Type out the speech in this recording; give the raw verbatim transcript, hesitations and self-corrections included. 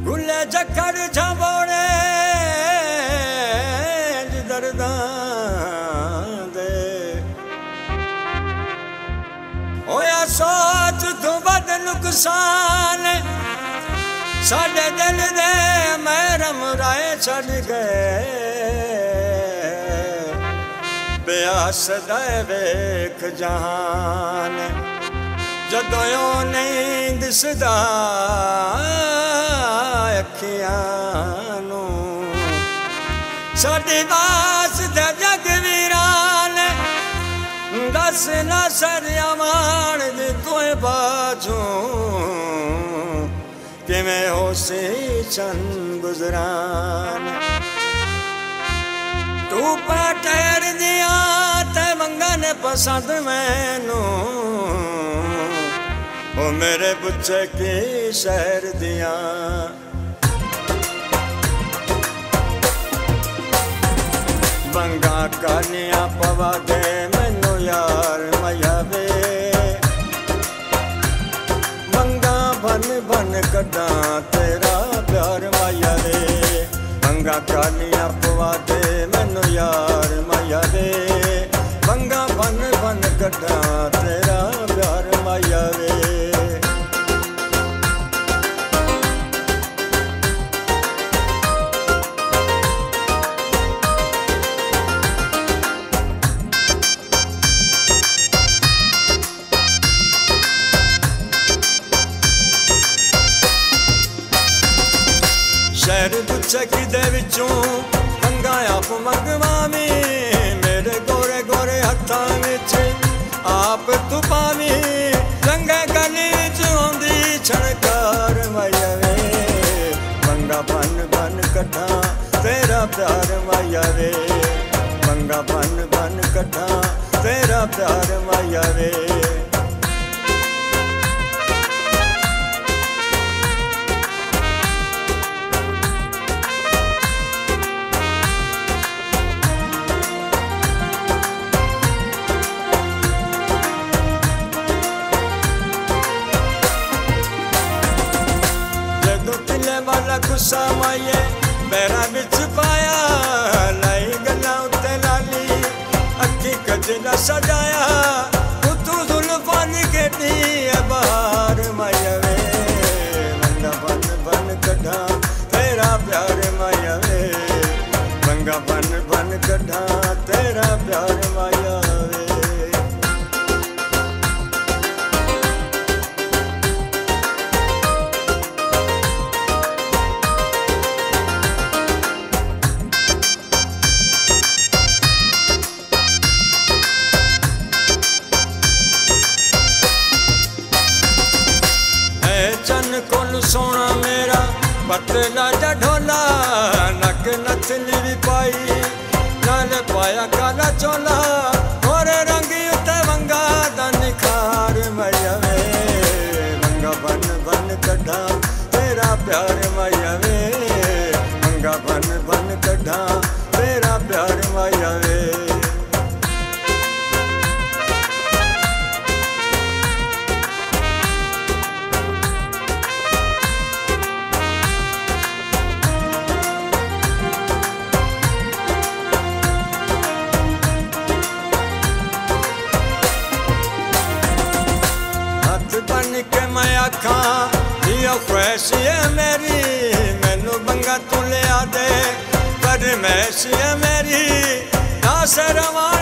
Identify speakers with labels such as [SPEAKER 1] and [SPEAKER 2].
[SPEAKER 1] गुले जखड़ झबोड़े दर्दां दे होया सोच तू बद नुकसान साडे दिल दे महरम राय छड़ गए प्यास दे वेख जहान जदों नहीं दिसदा अखियां नू साडी वास दे जग वीरान दस ना सरयावान दी तोए बाजू किवें होसी चंद गुजरान तू पटेर दिया ते मंगन पसंद मैनू ओ मेरे बुच्चे की शहर दिया बंगा कानिया पवा दे मैनू यार मैया वे बंगा बन बन कदा तेरा प्यार मैया वे बंगा कानिया पवा दे मैनू यार मैया वे बंगा बन बन कदा तेरा प्यार मैया वे शहर बुच्चे की दे विचों बंगा आप मंगवावी मेरे गोरे गोरे हत्थां विच आप तू पावी रंगे गली च आउंदी छणकार मैया वे बंगा बन बन कट्ठा तेरा प्यार मैया वे बंगा बन बन कट्ठा तेरा प्यार मैया वे वाला गुस्सा माये पैरा बिच पाया लाई गल्ला उत्ते लाली अखी कजला सजाया तू जुल्फां दी खेटी है बहार माया वे बंगा बन बन कढ़ा तेरा प्यार माया वे बंगा बन बन कढ़ा तेरा प्यार माया वे चन कोल सोना मेरा पतला जा ढोला नक नथनी भी पाई नाल पाया काला चोला होरे रंगी उत्ते वंगा दा निखार मैया वे वंगा बन बन कढ़ा तेरा प्यार मैया वे वंगा बन बन कढ़ा तेरा प्यार मैया वे बन के मैं आखा ये ख्वाहिश है मेरी मैनू बंगा तू ले आ दे पर मैं मेरी ना से रवा